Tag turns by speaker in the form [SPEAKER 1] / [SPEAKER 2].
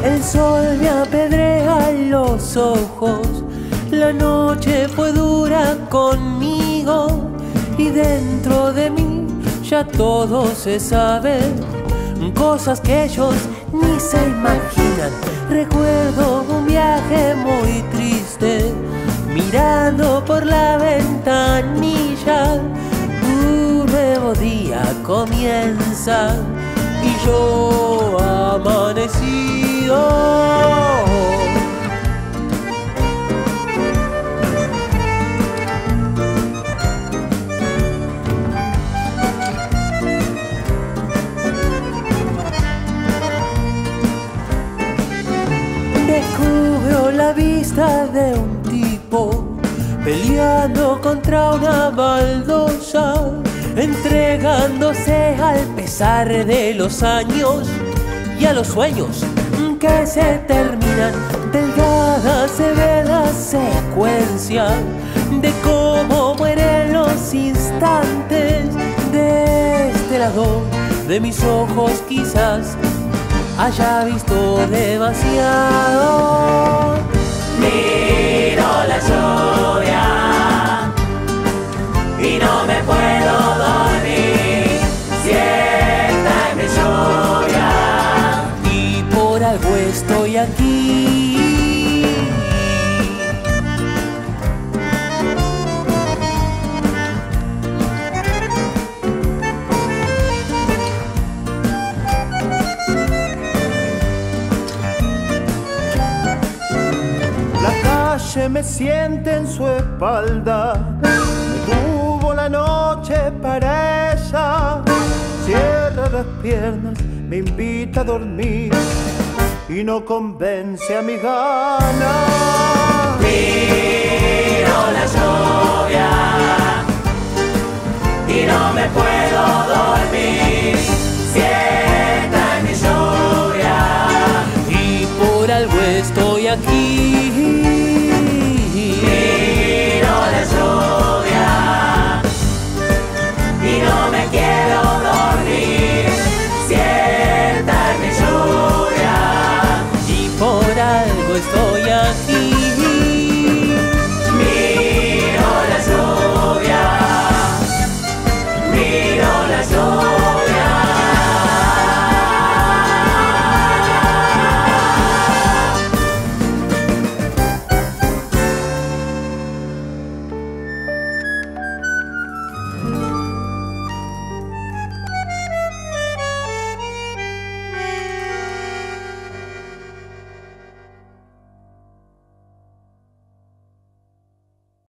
[SPEAKER 1] El sol me apedrea los ojos, la noche fue dura conmigo y dentro de mí ya todo se sabe, cosas que ellos ni se imaginan. Recuerdo un viaje muy triste, mirando por la ventanilla. Un nuevo día comienza y yo amanecido. Descubro la vista de un tipo peleando contra una baldosa, entregándose al pesar de los años y a los sueños que se terminan. Delgada se ve la secuencia de cómo mueren los instantes. De este lado de mis ojos quizás haya visto demasiado.
[SPEAKER 2] Miro la lluvia y no me puedo dormir si esta es mi lluvia.
[SPEAKER 1] Y por algo estoy aquí.
[SPEAKER 3] Me siente en su espalda, detuvo la noche para ella. Cierra las piernas, me invita a dormir y no convence a mi gana.
[SPEAKER 2] Miro la lluvia y no me puedo dormir